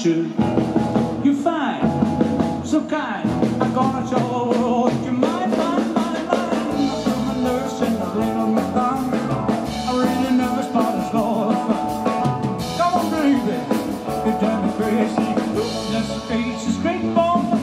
should. You're fine, so kind. I'm gonna show the world you're mine, mine, mine, mine. I feel my nerves and I lean on my thumb. I'm really nervous, but it's all fun. Come on, baby, you drive me crazy. This face is great for me.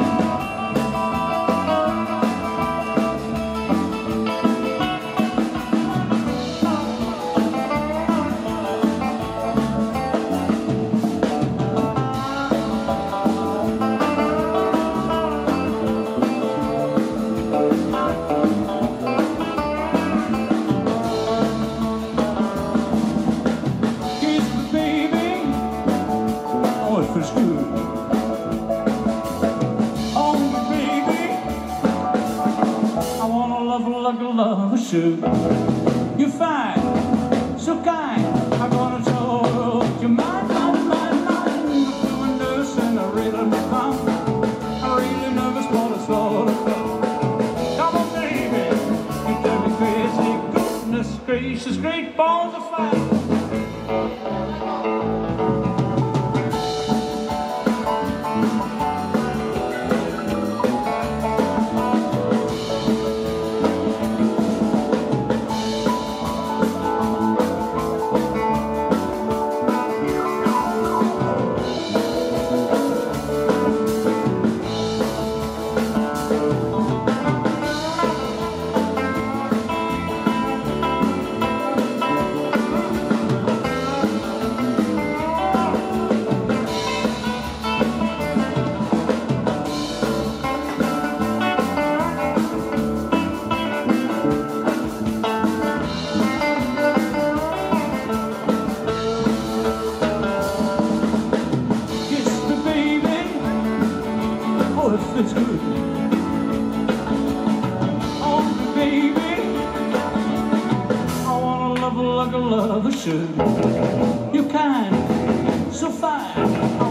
Should. You're fine, so kind. I'm gonna show the world you're mine, mine, mine, mine. I'm feeling nervous and I really need fun. I'm really nervous, but it's all the fun. Come on, baby, you drive me crazy. Goodness gracious, great balls of fire. It's good. Oh, baby, I wanna love like a lover should. You're kind, so fine.